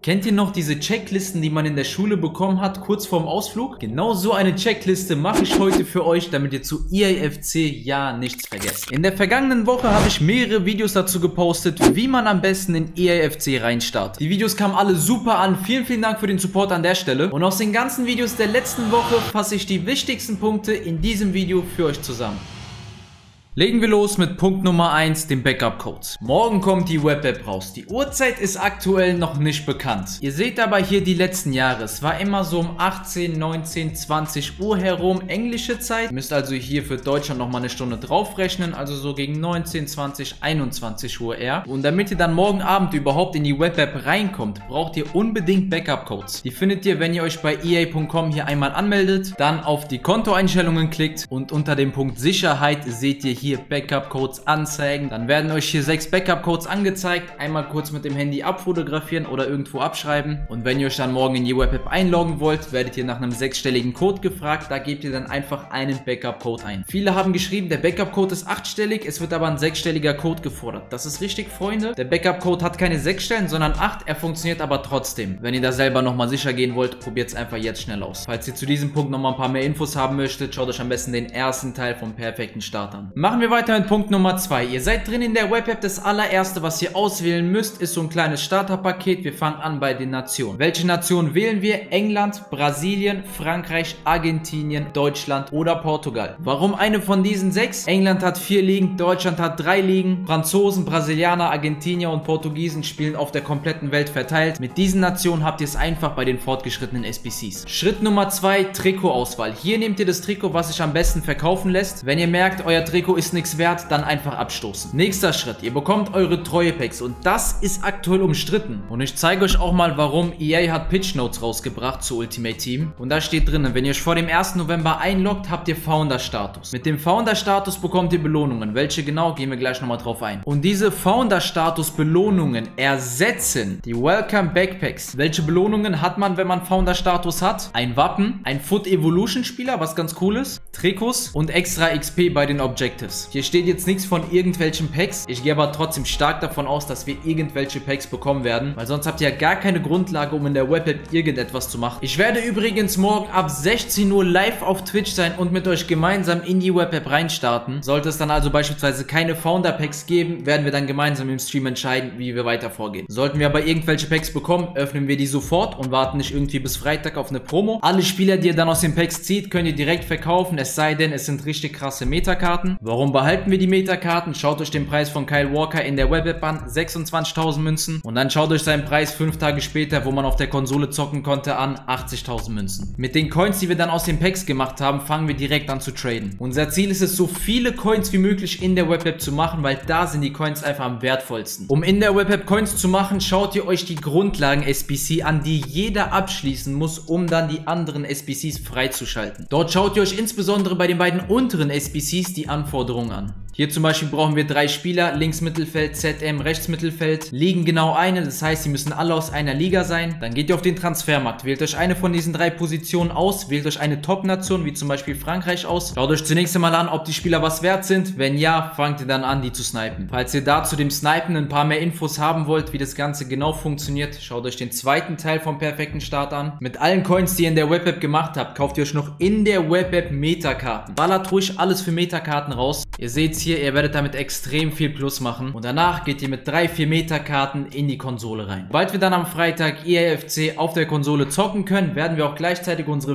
Kennt ihr noch diese Checklisten, die man in der Schule bekommen hat, kurz vorm Ausflug? Genau so eine Checkliste mache ich heute für euch, damit ihr zu EAFC ja nichts vergesst. In der vergangenen Woche habe ich mehrere Videos dazu gepostet, wie man am besten in EAFC reinstartet. Die Videos kamen alle super an. Vielen Dank für den Support an der Stelle. Und aus den ganzen Videos der letzten Woche fasse ich die wichtigsten Punkte in diesem Video für euch zusammen. Legen wir los mit Punkt Nummer 1, dem Backup-Code. Morgen kommt die Web-App raus. Die Uhrzeit ist aktuell noch nicht bekannt. Ihr seht aber hier die letzten Jahre. Es war immer so um 18, 19, 20 Uhr herum englische Zeit. Ihr müsst also hier für Deutschland nochmal eine Stunde draufrechnen. Also so gegen 19, 20, 21 Uhr eher. Und damit ihr dann morgen Abend überhaupt in die Web-App reinkommt, braucht ihr unbedingt Backup-Codes. Die findet ihr, wenn ihr euch bei EA.com hier einmal anmeldet, dann auf die Kontoeinstellungen klickt und unter dem Punkt Sicherheit seht ihr hier Backup-Codes anzeigen. Dann werden euch hier 6 Backup-Codes angezeigt. Einmal kurz mit dem Handy abfotografieren oder irgendwo abschreiben. Und wenn ihr euch dann morgen in die Web-App einloggen wollt, werdet ihr nach einem 6-stelligen Code gefragt. Da gebt ihr dann einfach einen Backup-Code ein. Viele haben geschrieben, der Backup-Code ist 8-stellig, es wird aber ein 6-stelliger Code gefordert. Das ist richtig, Freunde. Der Backup-Code hat keine 6 Stellen, sondern 8. Er funktioniert aber trotzdem. Wenn ihr da selber nochmal sicher gehen wollt, probiert es einfach jetzt schnell aus. Falls ihr zu diesem Punkt nochmal ein paar mehr Infos haben möchtet, schaut euch am besten den ersten Teil vom perfekten Start an. Machen wir weiter mit Punkt Nummer 2. Ihr seid drin in der Web-App. Das allererste, was ihr auswählen müsst, ist so ein kleines Starterpaket. Wir fangen an bei den Nationen. Welche Nation wählen wir? England, Brasilien, Frankreich, Argentinien, Deutschland oder Portugal. Warum eine von diesen 6? England hat 4 Ligen, Deutschland hat 3 Ligen. Franzosen, Brasilianer, Argentinier und Portugiesen spielen auf der kompletten Welt verteilt. Mit diesen Nationen habt ihr es einfach bei den fortgeschrittenen SBCs. Schritt Nummer 2, Trikotauswahl. Hier nehmt ihr das Trikot, was sich am besten verkaufen lässt. Wenn ihr merkt, euer Trikot ist nichts wert, dann einfach abstoßen. Nächster Schritt, ihr bekommt eure Treue-Packs und das ist aktuell umstritten. Und ich zeige euch auch mal, warum. EA hat Pitch Notes rausgebracht zu Ultimate Team und da steht drin, wenn ihr euch vor dem 1. November einloggt, habt ihr Founder-Status. Mit dem Founder-Status bekommt ihr Belohnungen. Welche genau, gehen wir gleich nochmal drauf ein. Und diese Founder-Status-Belohnungen ersetzen die Welcome Backpacks. Welche Belohnungen hat man, wenn man Founder-Status hat? Ein Wappen, ein Foot Evolution-Spieler, was ganz cool ist, Trikots und extra XP bei den Objectives. Hier steht jetzt nichts von irgendwelchen Packs. Ich gehe aber trotzdem stark davon aus, dass wir irgendwelche Packs bekommen werden, weil sonst habt ihr ja gar keine Grundlage, um in der Web-App irgendetwas zu machen. Ich werde übrigens morgen ab 16 Uhr live auf Twitch sein und mit euch gemeinsam in die Web-App reinstarten. Sollte es dann also beispielsweise keine Founder-Packs geben, werden wir dann gemeinsam im Stream entscheiden, wie wir weiter vorgehen. Sollten wir aber irgendwelche Packs bekommen, öffnen wir die sofort und warten nicht irgendwie bis Freitag auf eine Promo. Alle Spieler, die ihr dann aus den Packs zieht, könnt ihr direkt verkaufen, es sei denn, es sind richtig krasse Metakarten. Warum behalten wir die Metakarten? Schaut euch den Preis von Kyle Walker in der Web-App an, 26.000 Münzen. Und dann schaut euch seinen Preis 5 Tage später, wo man auf der Konsole zocken konnte, an, 80.000 Münzen. Mit den Coins, die wir dann aus den Packs gemacht haben, fangen wir direkt an zu traden. Unser Ziel ist es, so viele Coins wie möglich in der Web-App zu machen, weil da sind die Coins einfach am wertvollsten. Um in der Web-App Coins zu machen, schaut ihr euch die Grundlagen-SBC an, die jeder abschließen muss, um dann die anderen SBCs freizuschalten. Dort schaut ihr euch insbesondere bei den beiden unteren SBCs die Anforderungen an. Hier zum Beispiel brauchen wir 3 Spieler, links Mittelfeld, ZM, rechts Mittelfeld, liegen genau eine, das heißt, sie müssen alle aus einer Liga sein. Dann geht ihr auf den Transfermarkt, wählt euch eine von diesen 3 Positionen aus, wählt euch eine Top-Nation, wie zum Beispiel Frankreich aus. Schaut euch zunächst einmal an, ob die Spieler was wert sind. Wenn ja, fangt ihr dann an, die zu snipen. Falls ihr da zu dem Snipen ein paar mehr Infos haben wollt, wie das Ganze genau funktioniert, schaut euch den zweiten Teil vom perfekten Start an. Mit allen Coins, die ihr in der Web-App gemacht habt, kauft ihr euch noch in der Web-App Metakarten. Ballert ruhig alles für Metakarten raus. Ihr seht hier, ihr werdet damit extrem viel Plus machen und danach geht ihr mit 3-4 Metakarten in die Konsole rein. Sobald wir dann am Freitag EAFC auf der Konsole zocken können, werden wir auch gleichzeitig unsere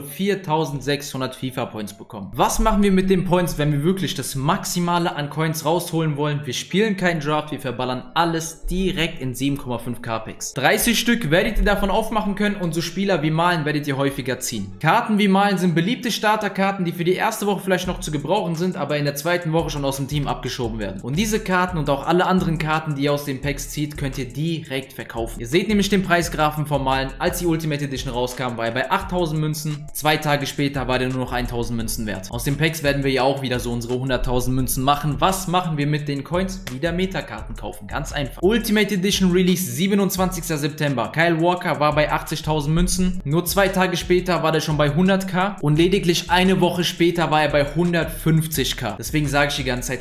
4.600 FIFA-Points bekommen. Was machen wir mit den Points, wenn wir wirklich das Maximale an Coins rausholen wollen? Wir spielen keinen Draft, wir verballern alles direkt in 7,5k Packs. 30 Stück werdet ihr davon aufmachen können und so Spieler wie Malen werdet ihr häufiger ziehen. Karten wie Malen sind beliebte Starterkarten, die für die erste Woche vielleicht noch zu gebrauchen sind, aber in der zweiten Woche schon aus dem Team abgeschoben werden. Und diese Karten und auch alle anderen Karten, die ihr aus den Packs zieht, könnt ihr direkt verkaufen. Ihr seht nämlich den Preisgrafen vom Malen. Als die Ultimate Edition rauskam, war er bei 8.000 Münzen. 2 Tage später war der nur noch 1.000 Münzen wert. Aus den Packs werden wir ja auch wieder so unsere 100.000 Münzen machen. Was machen wir mit den Coins? Wieder Metakarten kaufen. Ganz einfach. Ultimate Edition Release 27. September. Kyle Walker war bei 80.000 Münzen. Nur 2 Tage später war der schon bei 100k und lediglich eine Woche später war er bei 150k. Deswegen sage ich die ganze Zeit,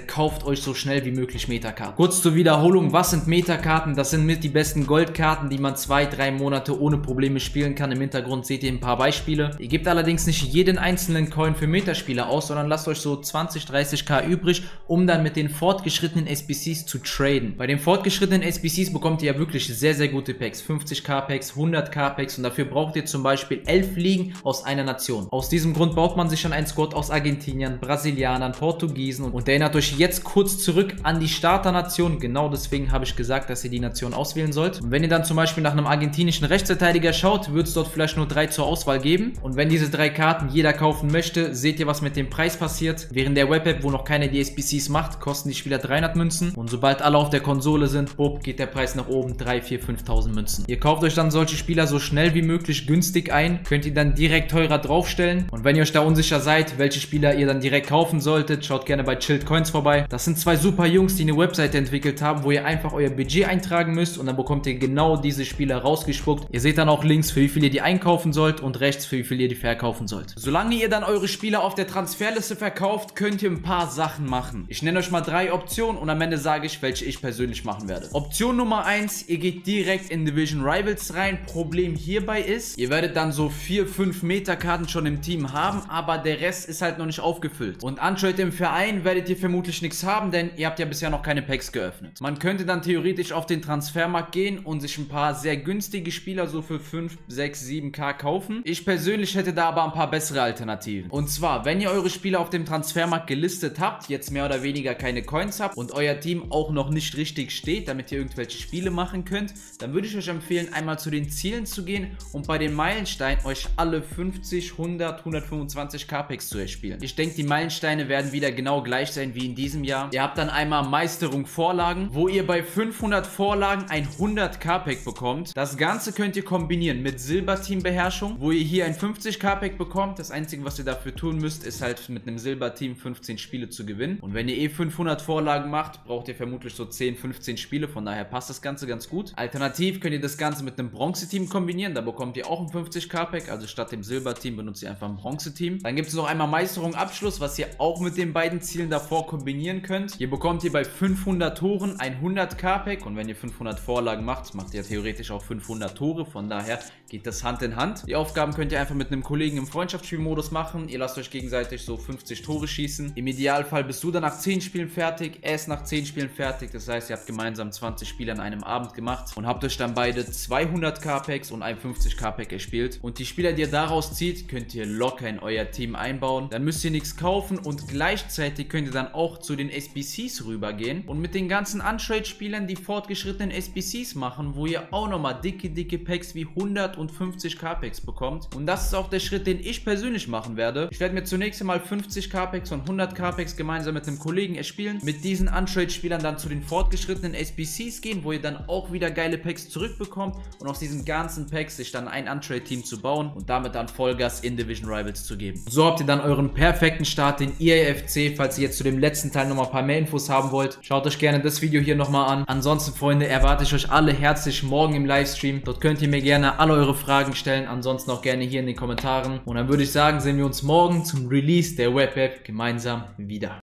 gesagt, kauft euch so schnell wie möglich Metakarten. Kurz zur Wiederholung, was sind Metakarten? Das sind mit die besten Goldkarten, die man 2-3 Monate ohne Probleme spielen kann. Im Hintergrund seht ihr ein paar Beispiele. Ihr gebt allerdings nicht jeden einzelnen Coin für Metaspieler aus, sondern lasst euch so 20-30k übrig, um dann mit den fortgeschrittenen SBCs zu traden. Bei den fortgeschrittenen SBCs bekommt ihr ja wirklich sehr, sehr gute Packs. 50k Packs, 100k Packs und dafür braucht ihr zum Beispiel 11 Ligen aus einer Nation. Aus diesem Grund baut man sich schon einen Squad aus Argentiniern, Brasilianern, Portugiesen und erinnert euch jetzt kurz zurück an die Starternation. Genau deswegen habe ich gesagt, dass ihr die Nation auswählen sollt. Und wenn ihr dann zum Beispiel nach einem argentinischen Rechtsverteidiger schaut, wird es dort vielleicht nur 3 zur Auswahl geben. Und wenn diese 3 Karten jeder kaufen möchte, seht ihr, was mit dem Preis passiert. Während der Web-App, wo noch keine die SBCs macht, kosten die Spieler 300 Münzen. Und sobald alle auf der Konsole sind, bob, geht der Preis nach oben, 3.000, 4.000, 5.000 Münzen. Ihr kauft euch dann solche Spieler so schnell wie möglich günstig ein, könnt ihr dann direkt teurer draufstellen. Und wenn ihr euch da unsicher seid, welche Spieler ihr dann direkt kaufen solltet, schaut gerne bei Chilled Coins vorbei. Das sind 2 super Jungs, die eine Webseite entwickelt haben, wo ihr einfach euer Budget eintragen müsst und dann bekommt ihr genau diese Spieler rausgespuckt. Ihr seht dann auch links, für wie viel ihr die einkaufen sollt und rechts, für wie viel ihr die verkaufen sollt. Solange ihr dann eure Spieler auf der Transferliste verkauft, könnt ihr ein paar Sachen machen. Ich nenne euch mal 3 Optionen und am Ende sage ich, welche ich persönlich machen werde. Option Nummer 1, ihr geht direkt in Division Rivals rein. Problem hierbei ist, ihr werdet dann so 4-5 Metakarten schon im Team haben, aber der Rest ist halt noch nicht aufgefüllt. Und anscheinend im Verein werdet ihr vermutlich nichts haben, denn ihr habt ja bisher noch keine Packs geöffnet. Man könnte dann theoretisch auf den Transfermarkt gehen und sich ein paar sehr günstige Spieler so für 5, 6, 7k kaufen. Ich persönlich hätte da aber ein paar bessere Alternativen. Und zwar, wenn ihr eure Spieler auf dem Transfermarkt gelistet habt, jetzt mehr oder weniger keine Coins habt und euer Team auch noch nicht richtig steht, damit ihr irgendwelche Spiele machen könnt, dann würde ich euch empfehlen, einmal zu den Zielen zu gehen und bei den Meilensteinen euch alle 50, 100, 125k Packs zu erspielen. Ich denke, die Meilensteine werden wieder genau gleich sein wie in diesem Jahr. Ihr habt dann einmal Meisterung Vorlagen, wo ihr bei 500 Vorlagen ein 100k Pack bekommt. Das Ganze könnt ihr kombinieren mit Silberteam Beherrschung, wo ihr hier ein 50k Pack bekommt. Das Einzige, was ihr dafür tun müsst, ist halt mit einem Silberteam 15 Spiele zu gewinnen. Und wenn ihr eh 500 Vorlagen macht, braucht ihr vermutlich so 10, 15 Spiele. Von daher passt das Ganze ganz gut. Alternativ könnt ihr das Ganze mit einem Bronze-Team kombinieren. Da bekommt ihr auch ein 50k Pack. Also statt dem Silberteam benutzt ihr einfach ein Bronze-Team. Dann gibt es noch einmal Meisterung Abschluss, was ihr auch mit den beiden Zielen davor kombinieren könnt. Hier bekommt ihr bei 500 Toren ein 100k Pack. Und wenn ihr 500 Vorlagen macht, macht ihr theoretisch auch 500 Tore. Von daher geht das Hand in Hand. Die Aufgaben könnt ihr einfach mit einem Kollegen im Freundschaftsspielmodus machen. Ihr lasst euch gegenseitig so 50 Tore schießen. Im Idealfall bist du dann nach 10 Spielen fertig, er ist nach 10 Spielen fertig. Das heißt, ihr habt gemeinsam 20 Spiele an einem Abend gemacht und habt euch dann beide 200k Packs und ein 50k Pack erspielt. Und die Spieler, die ihr daraus zieht, könnt ihr locker in euer Team einbauen. Dann müsst ihr nichts kaufen und gleichzeitig könnt ihr dann auch zu den SBCs rübergehen und mit den ganzen Untrade-Spielern die fortgeschrittenen SBCs machen, wo ihr auch nochmal dicke Packs wie 100 und 50k Packs bekommt. Und das ist auch der Schritt, den ich persönlich machen werde. Ich werde mir zunächst einmal 50k Packs und 100k Packs gemeinsam mit einem Kollegen erspielen. Mit diesen Untrade-Spielern dann zu den fortgeschrittenen SBCs gehen, wo ihr dann auch wieder geile Packs zurückbekommt und aus diesen ganzen Packs sich dann ein Untrade-Team zu bauen und damit dann Vollgas in Division Rivals zu geben. So habt ihr dann euren perfekten Start in EAFC. Falls ihr jetzt zu dem letzten Teil nochmal ein paar mehr Infos haben wollt, schaut euch gerne das Video hier nochmal an. Ansonsten, Freunde, erwarte ich euch alle herzlich morgen im Livestream. Dort könnt ihr mir gerne alle eure Fragen stellen. Ansonsten auch gerne hier in den Kommentaren. Und dann würde ich sagen, sehen wir uns morgen zum Release der Web-App gemeinsam wieder.